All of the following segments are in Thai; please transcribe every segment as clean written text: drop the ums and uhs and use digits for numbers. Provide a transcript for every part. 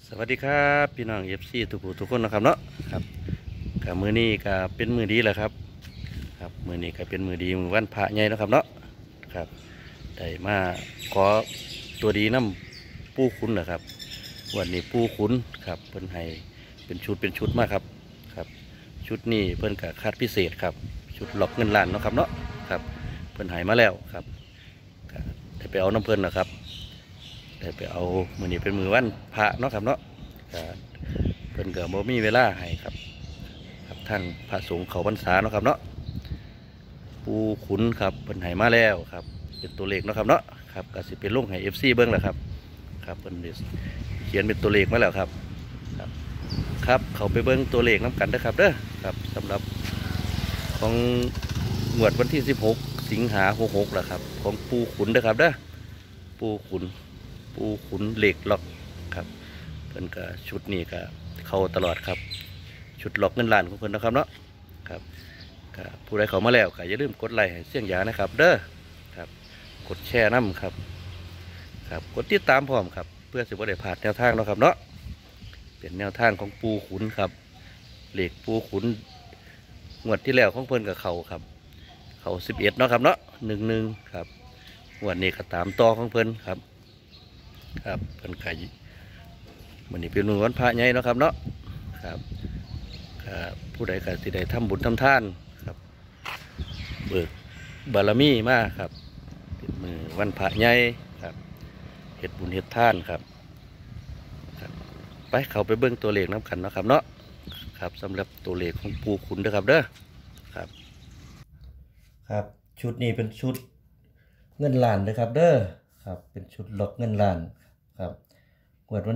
สวัสดีครับพี่น้องเอฟซีทุกผู้ทุกคนนะครับเนาะครับกับมือนี้ก็เป็นมือดีแหละครับครับมือนี้ก็เป็นมือดีมือวันพระใหญ่นะครับเนาะครับได้มาขอตัวดีน้ำปูขุนนะครับวันนี้ปูขุนครับเพิ่นให้เป็นชุดมากครับครับชุดนี้เพิ่นกับคาดพิเศษครับชุดหลอกเงินล้านเนาะครับเนาะครับเพิ่นให้มาแล้วครับก็ได้ไปเอาน้ำเพิ่นนะครับได้ไปเอามือนี้เป็นมือวันพระเนาะครับเนาะก็เพิ่นก็บ่มีเวลาให้ครับครับทางพระสงฆ์เขาพรรษาเนาะครับเนาะปูขุนครับเพิ่นให้มาแล้วครับเป็นตัวเลขเนาะครับเนาะครับก็สิเป็นลงให้ FC เบิ่งแหละครับครับเพิ่นได้เขียนเป็นตัวเลขมาแล้วครับครับครับเขาไปเบิ่งตัวเลขน้ำกันเด้อครับเด้อครับสำหรับของงวดวันที่16สิงหาคม66ล่ะครับของปูขุนเด้อครับเด้อปูขุนปูขุนเหล็กล็อกครับเพิ่นก็ชุดนี้ก็เข้าตลอดครับชุดล็อกเงินล้านของเพิ่นนะครับเนาะครับก็ผู้ใดเข้ามาแล้วก็อย่าลืมกดไลค์ให้เสียงหยานะครับเด้อครับกดแชร์น้ำครับครับกดติดตามพร้อมครับเพื่อสิบ่ได้พลาดแนวทางเนาะครับเนาะเป็นแนวทางของปูขุนครับเหล็กปูขุนงวดที่แล้วของเพิ่นกับเขาครับเขา11เนาะครับเนาะ11ครับงวดนี้ก็ตามต่อของเพิ่นครับครับเพิ่นไก่วันนี้เป็นวันพระใหญ่เนาะครับเนาะครับผู้ใดก็สิได้ทำบุญทำทานครับเบิกบารมีมากครับเป็นมือวันพระใหญ่ครับเฮ็ดบุญเฮ็ดทานครับครับไปเขาไปเบิ้งตัวเลขน้ำกันเนาะครับเนาะครับสำหรับตัวเลขของปูขุนเด้อครับเด้อครับครับชุดนี้เป็นชุดเงินล้านนะครับเด้อครับเป็นชุดล็อกเงินล้านครับกวด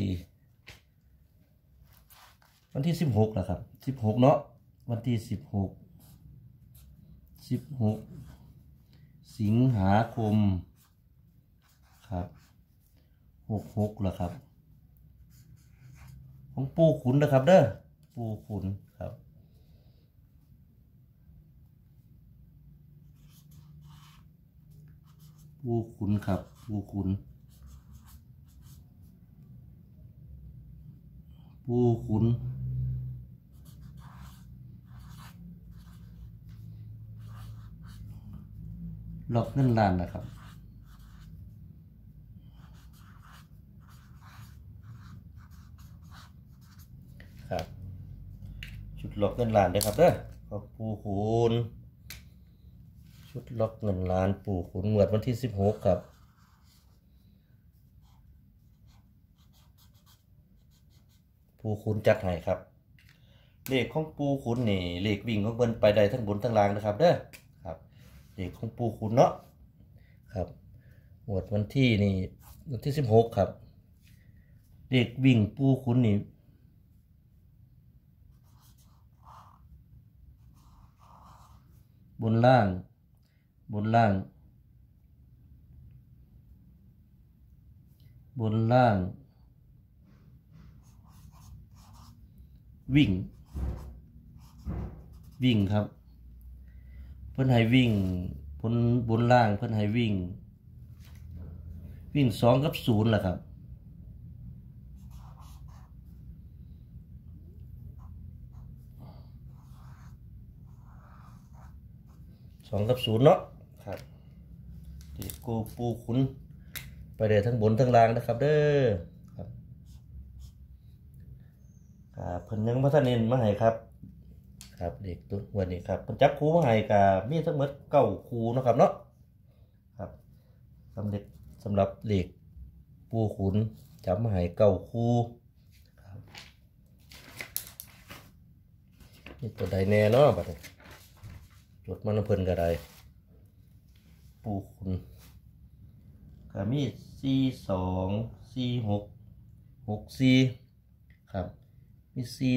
วันที่16นะครับ16เนาะวันที่16สิงหาคมครับ66แล้วครับของปูขุนนะครับเด้อปูขุนครับปูขุนครับปูขุนล็อกเงินล้านนะครับครับชุดล็อกเงินล้านเลยครับเด้อของปูขุนชุดล็อกเงินล้านปูขุนงวดวันที่16ครับปูขุนจัดให้ครับเลขของปูขุนนี่เลขวิ่งของเพิ่นไปได้ทั้งบนทั้งล่างนะครับเด้อครับเลขของปูขุนเนาะครับงวดวันที่นี่วันที่16ครับเลขวิ่งปูขุนนี่บนล่างบนล่างบนล่างวิ่งครับเพิ่นให้วิ่งบนล่างเพิ่นให้วิ่ง2กับ0แหละครับ2กับ0เนาะครับที่กูปูขุนไปได้ทั้งบนทั้งล่างนะครับเด้อครับเพิ่นยังบ่ทันเน้นมาให้ครับครับเด็กตัววันนี้ครับเพิ่นจับคู่มาให้ก็มีทั้งหมด9คู่เนาะครับเนาะครับสำหรับเด็กปูขุนจับมาให้9คู่ครับนี่ตัวใดแน่เนาะบัดนี้จดมันเพิ่นก็ได้ปูขุนก็มี42 46 64ครับมี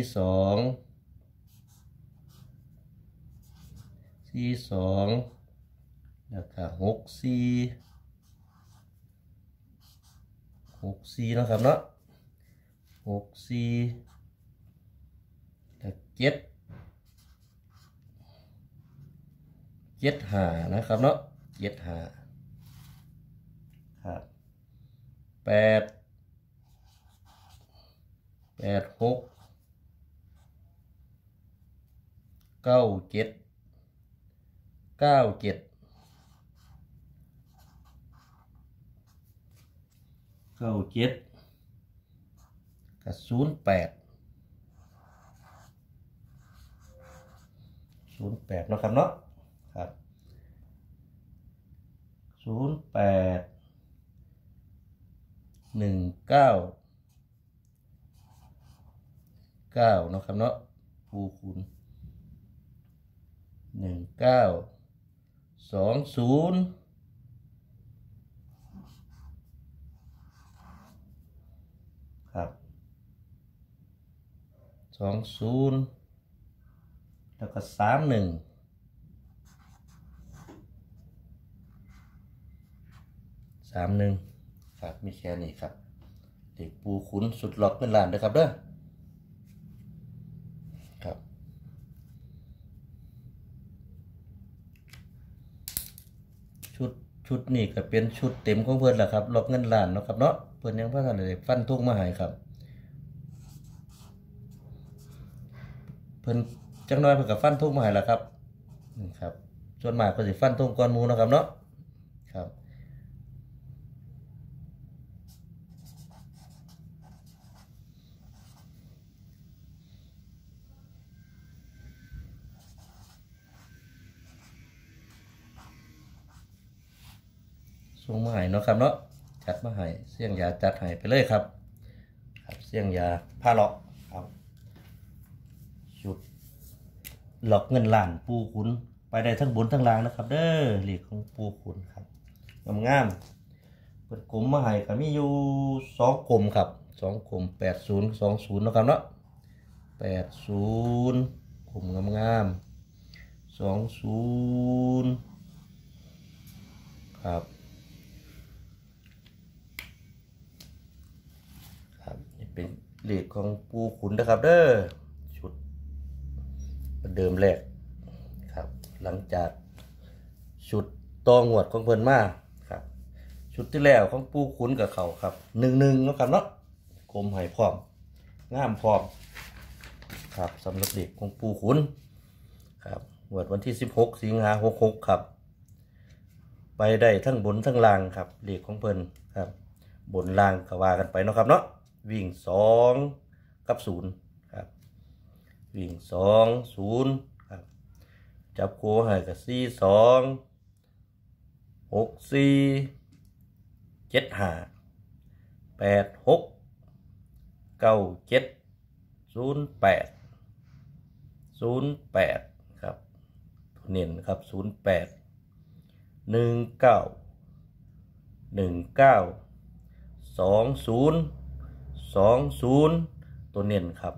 42แล้วก็64นะครับเนาะ64แล้ว75นะครับเนาะ75ครับ8 86 97 97 กับ08เนาะครับเนาะครับ08 19 เนาะครับเนาะปูคูณ1920ครับ20แล้วก็31ครับมีแค่นี้ครับเด็กปูขุนสุดหลอกเงินล้านนะครับเด้อครับชุดนี้ก็เป็นชุดเต็มของเพิ่นแหละครับหลอกเงินล้านเนาะครับเนาะเพิ่นยังบ่ทันได้ฟันธงมาให้ครับเพิ่นจักหน่อยเพิ่นก็ฟันธงมาให้แล้วครับครับส่วนมากเพิ่นสิฟันธงก่อนหมู่เนาะครับเนาะครับส่งมาให้เนาะครับเนาะจัดมาให้เสี่ยงยาจัดให้ไปเลยครับครับเสี่ยงยาพาเลาะครับชุดหลอกเงินล้านปูขุนไปได้ทั้งบนทั้งล่างนะครับเด้อเลขของปูขุนครับงามเปิดกลมมาให้ก็มีอยู่2กลมครับ2กลม8020นะครับเนาะ80กลมงาม20ครับนี่เป็นเลขของปูขุนนะครับเด้อชุดเดิมแรกครับหลังจากชุดตองวดของเพิ่นมาครับชุดที่แล้วของปูขุนกับเขาครับ11เนาะครับเนาะกลมให้พร้อมงามพร้อมครับสำหรับเลขของปูขุนครับงวดวันที่16สิงหาคม66ครับไปได้ทั้งบนทั้งล่างครับเลขของเพิ่นครับบนล่างก็ว่ากันไปเนาะครับเนาะวิ่ง2กับ0ครับวิ่ง2 0ครับจับคู่ให้กับ42 64 75 86 97 08 ครับเน้นครับ08 19 20 ตัวเน้นครับ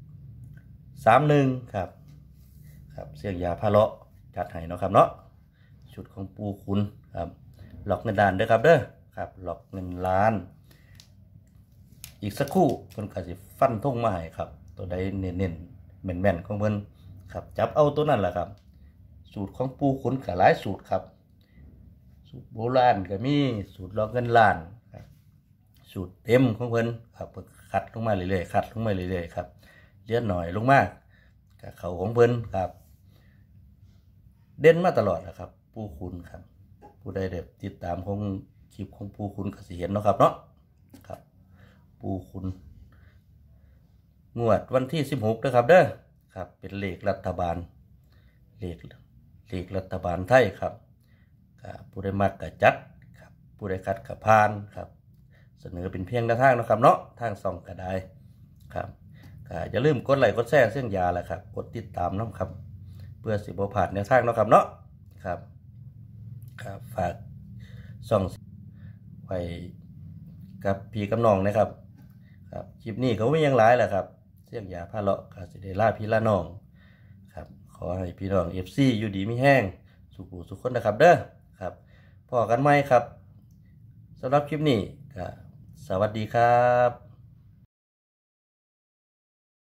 31ครับเสียงยาพาเลาะจัดให้เนาะครับเนาะชุดของปูขุนครับหลอกเงินล้านเด้อครับเด้อครับหลอกเงินล้านอีกสักครู่เพิ่นก็สิฟันธงมาให้ครับตัวใดเน้นๆแม่นๆของเพิ่นครับจับเอาตัวนั้นแหละครับสูตรของปูขุนก็หลายสูตรครับสูตรโบราณก็มีสูตรหลอกเงินล้านครับสูตรเต็มของเพิ่นครับคัดลงมาเรื่อยๆครับเลื่อนหน่อยลงมากับเขาของเพิ่นครับเด่นมาตลอดนะครับปูขุนครับผู้ใดได้ติดตามของคลิปของปูขุนก็สิเห็นเนาะครับเนาะครับปูขุนงวดวันที่16นะครับเด้อครับเป็นเลขรัฐบาลเลขรัฐบาลไทยครับผู้ใดมักก็จัดครับผู้ใดคัดก็ผ่านครับเสนอเป็นเพียงแนวทางนะครับเนาะทางช่องก็ได้ครับอย่าลืมกดไลค์กดแชร์เส้นยาแหละครับกดติดตามน้ำครับเพื่อสิบ่พลาดแนวทางเนาะครับเนาะครับฝากช่องไว้กับพี่กับน้องนะครับครับคลิปนี้เขาไม่ยังหลายแหละครับเสียงยาพาเลาะก็สิได้ลาพี่ลาน้องครับขอให้พี่น้อง FC อยู่ดีมีแห้งสุขคนนะครับเด้อครับพอกันไหมครับสำหรับคลิปนี้ก็สวัสดีครับ